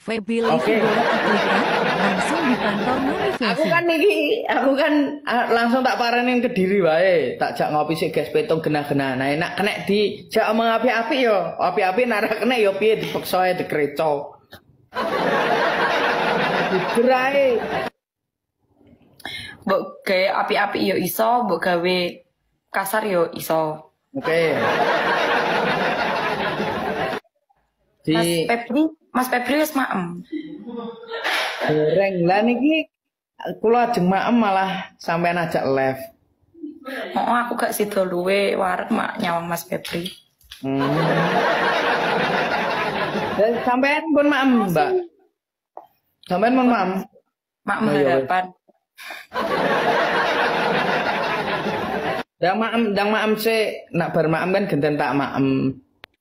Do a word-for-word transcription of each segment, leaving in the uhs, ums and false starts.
Feby Live Oke. boleh diklik langsung di kantor Mami Feby. Aku kan niki, aku kan ah, langsung tak paranin ke diri wae. Tak jak ngopi sik guys petung genah-genah. Nah enak kena di jak omong api-api yo. Api-api nara kena yo piye dipeksa ae dikreco. Digerai. Mbok gawe api-api yo iso, mbok gawe kasar yo iso. Oke. Mas Di Febri, Mas Febri wis maem. goreng lah niki kula ajeng maem malah sampean ajak live. Oh, aku gak sida luwe wareg mak nyawang Mas Febri. Hmm. Dan sampean pun maem, Mbak. Sampean pun maem. Mak Oh, iya, harapan. Dang maem, dang maem sik, nak bar maem kan genten tak maem.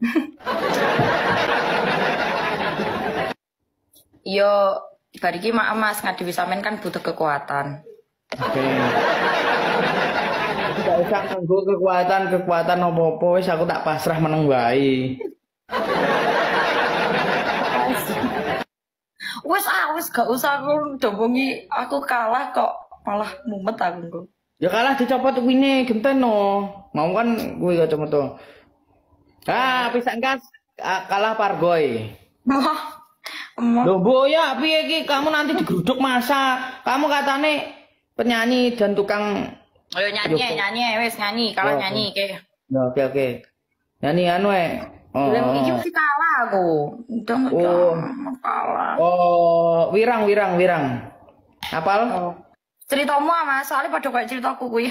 Yo, bar iki maem Mas ngadewi sampean kan butuh kekuatan. Oke. Tidak usah nganggo kekuatan-kekuatan apa-apa wis aku tak pasrah meneng wae. Wes ah, wes gak usah aku domongi aku kalah kok malah mumet aku. Ya kalah dicopot wine genten no. Mau kan kuwi kacamata. Ah, pisan kas ah, kalah Pargoy. Wah, emang Loh, boya piye iki kamu nanti digeruduk masa. Kamu katane penyanyi dan tukang. ayo nyanyi Yo, nyanyi wes nyanyi kalah Yo, nyanyi ke. Ya, oke oke. Nyanyi anu e. Oh. Belum iki mesti kalah aku. Udah Oh. udah kalah. Oh, wirang wirang wirang. Apal? Oh. Ceritamu ah, Mas, soalnya pada kayak ceritaku kuwi.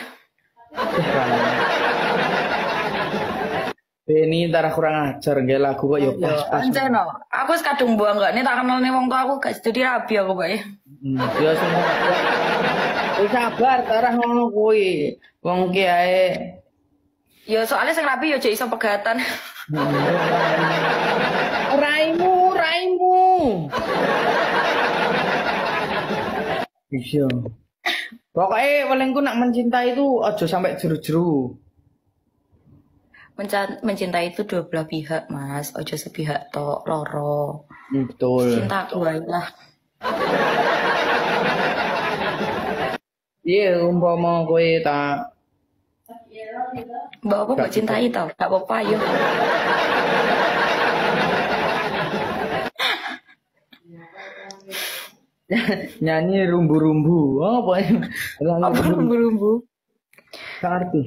Ini ntar kurang ajar nggih lagu kok ya pas-pas. Anjir no, aku wis kadung buang gak nih tak kenal nih wong tua aku gak jadi rabi aku bae. Hmm, ya semua. Wis sabar tarah ngono kuwi. Wong ki ae. Ya soalnya sing rabi ya jek iso pegatan. Raimu, raimu. Iya. Pokoknya palingku nak mencintai itu aja sampai jeru-jeru. Menca- mencintai itu dua belah pihak, Mas. Ojo sepihak tok loro. Hmm, betul. Cinta aku wae lah. Iya, umpama kowe tak Mbak apa mbak cintai tau? Gak apa-apa yuk. nyanyi rumbu-rumbu. Oh, apa ya? Apa rumbu-rumbu? Gak ngerti.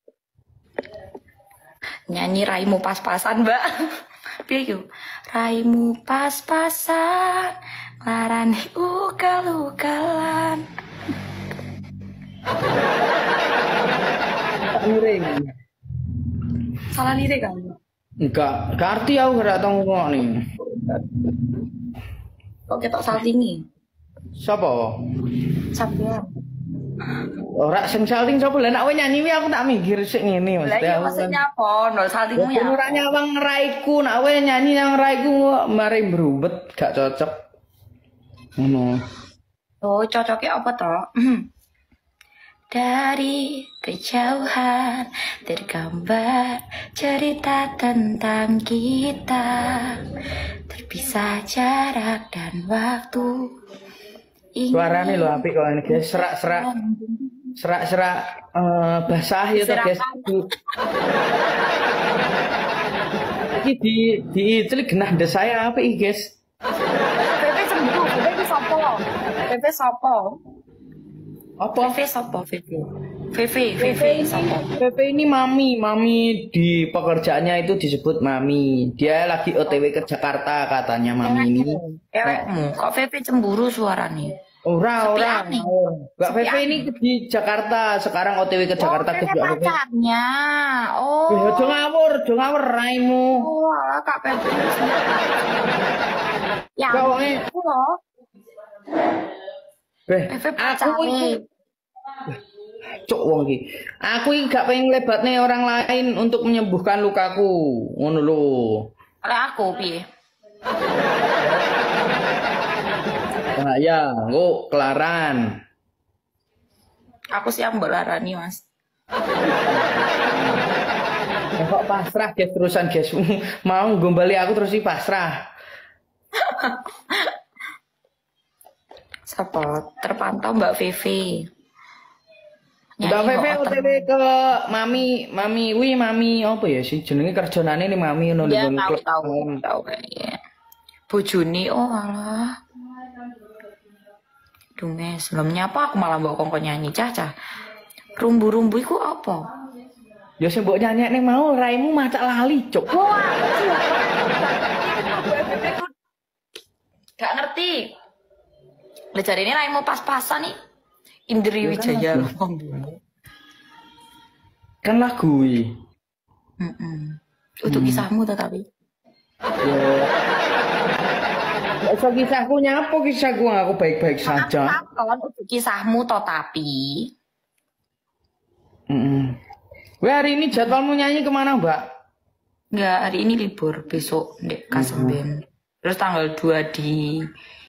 Nyanyi raimu pas-pasan, Mbak. Piye yuk? Raimu pas-pasan, larani ugal-ugalan. Tak miring. Salah lirik kan? Enggak, gak ngerti aku gak tau ngomong nih. Kok ketok saltingi? Siapa? Sampean. Ora sing salting sapa lah nek kowe nyanyi wi aku tak minggir sik ngene Lah mesti iya aku. maksudnya apa? Nol saltingmu Ya ya. ora nyawang ngeraiku, nek kowe nyanyi yang ngeraiku mari mruwet gak cocok. Ngono. Oh, cocoknya apa toh? Dari kejauhan tergambar cerita tentang kita, terpisah jarak dan waktu. Suarane lho apik kok ini guys, serak-serak. Serak-serak eh, basah ya toh guys. Iki di di cilik genah ndes saya apik iki guys. Pepe cemburu, Pepe itu sopo? Pepe sopo? Apa? Pepe sopo, Pepe? Pepe, Pepe sopo? Pepe ini mami, mami di pekerjaannya itu disebut mami. Dia lagi O T W ke Jakarta katanya mami ini. Ewekmu, kok Pepe cemburu suaranya? Ora, ora. Sepian nih. Mbak Pepe Sepian. ini di Jakarta, sekarang O T W ke Jakarta oh, ke Pepe Mbak Pepe. pacarnya. Oh. Eh, aja ngawur, aja ngawur raimu. Oh, alah, Kak Pepe. Ya, Kak, wonge. aku loh. Beh, Pepe aku pacarnya. iki cuk wong iki. Aku iki gak pengen lebatne orang lain untuk menyembuhkan lukaku. Ngono lho. Oleh aku, piye? Nah, ya, engko kelaran. Aku siap mbok larani, Mas. Ya, kok pasrah guys terusan guys. Mau gombali aku terus iki pasrah. Siapa? Terpantau Mbak Vivi. Mbak Pepe O T W ke mami, mami, wi mami apa ya sih jenenge kerjonane nih mami ngono Ya lho. tahu tahu tahu kayaknya. Bojone oh alah. Dunges, belum nyapa aku malah bawa kongko nyanyi caca. Rumbu-rumbu iku apa? Ya sing mbok nyanyekne mau raimu macak lali, Cuk. Gak ngerti. Lah cari ini raimu pas-pasan nih. Indri Ya kan Wijaya lagu. Kan lagu iki. Mm-mm. Untuk kisahmu tetapi. Ya. So kisahku nyapa kisahku aku baik-baik saja. Kan untuk kisahmu tetapi. Heeh. Weh hari ini jadwalmu nyanyi kemana Mbak? Enggak, hari ini libur, besok di Kasemben. Terus tanggal dua di